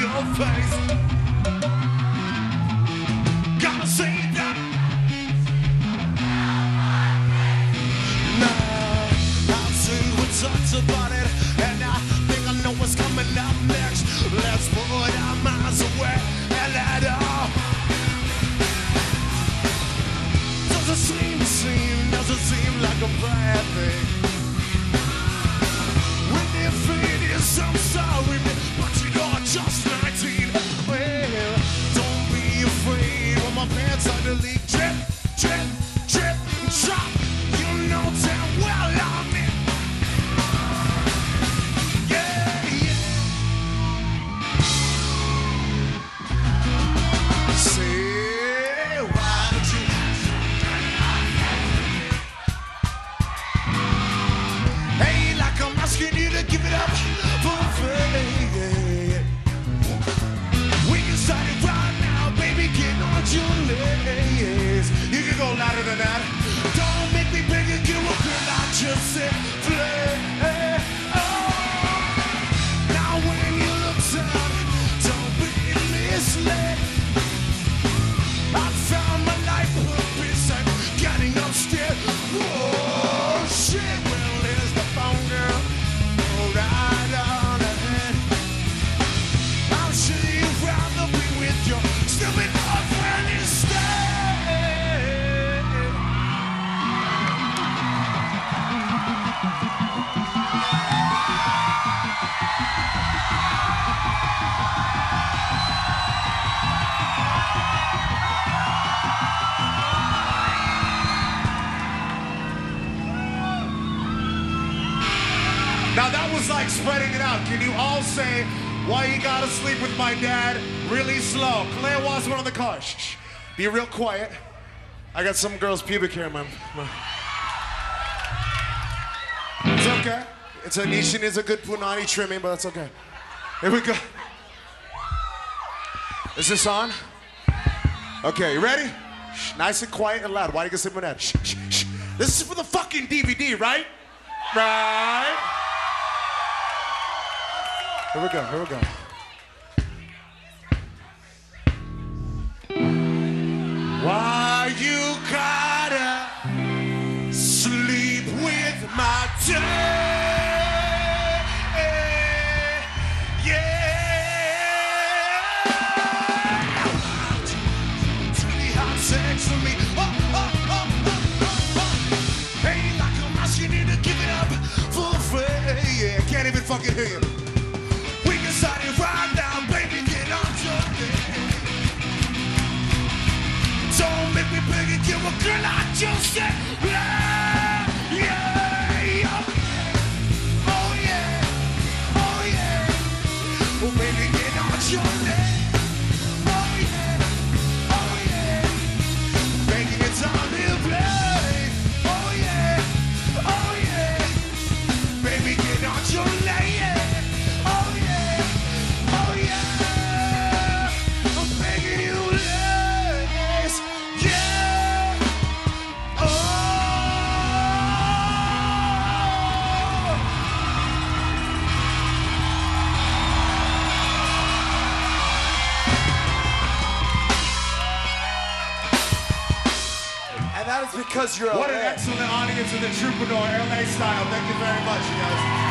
your face. Gotta say that. Now, I'll see we talked about it, and I think I know what's coming up next. Let's put our minds away and let all. Doesn't seem like a bad thing. When if it is, I'm sorry, but you're just 19. Well, don't be afraid when my pants are the leak. Drip, drip, drip, drop. You know damn well I'm in. Yeah, yeah. Say, why don't you? Hey, like I'm asking you to give it up for free. We can start it right now, baby, get on your knees. You can go louder than that. Don't make me beg you, give a girl, I just said play. Oh. Now when you look down, don't be misled. I found my life purpose and getting upstairs. Whoa, shit, well, there's the phone girl. Go right on ahead. I'm sure you'd rather be with your stupid girlfriend instead. Now that was like spreading it out. Can you all say why you gotta sleep with my dad really slow? Claire wants one on the car. Shh, shh. Be real quiet. I got some girl's pubic hair in my... It's okay. It's a Nishin is a good punani trimming, but that's okay. Here we go. Is this on? Okay, you ready? Shh, nice and quiet and loud. Why do you get sleep with that? Shh, shh, shh. This is for the fucking DVD, right? Right? Here we go, here we go. Why you gotta sleep with my dad? Yeah. Really hot sex for me. Hey, like I'm asking you to give it up for free. Yeah, can't even fucking hear you. Started right now, baby, get on your knees. Don't make me beg you, give a girl I just said, yeah, yeah, oh yeah, oh yeah. Well, baby, get on your knees. Oh yeah, oh yeah. Baby, it's on the play. Oh yeah, oh yeah. Baby, get on your knees. Because you're what an excellent audience in the Troubadour, LA style. Thank you very much, you guys.